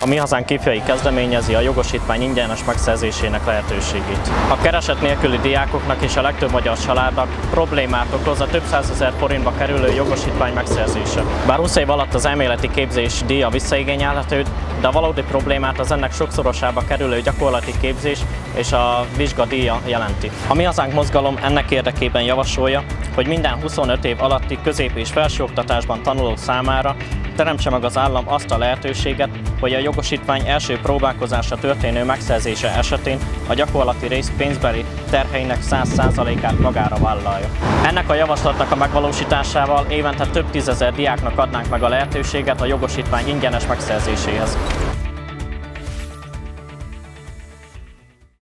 A Mi Hazánk ifjai kezdeményezi a jogosítvány ingyenes megszerzésének lehetőségét. A kereset nélküli diákoknak és a legtöbb magyar családnak problémát okoz a több százezer forintba kerülő jogosítvány megszerzése. Bár 20 év alatt az elméleti képzés díja visszaigényelhető, de a valódi problémát az ennek sokszorosába kerülő gyakorlati képzés és a vizsgadíja jelenti. A Mi Hazánk mozgalom ennek érdekében javasolja, hogy minden 25 év alatti közép- és felsőoktatásban tanulók számára teremtse meg az állam azt a lehetőséget, hogy a jogosítvány első próbálkozásra történő megszerzése esetén a gyakorlati rész pénzbeli terheinek 100%-át magára vállalja. Ennek a javaslatnak a megvalósításával évente több tízezer diáknak adnánk meg a lehetőséget a jogosítvány ingyenes megszerzéséhez.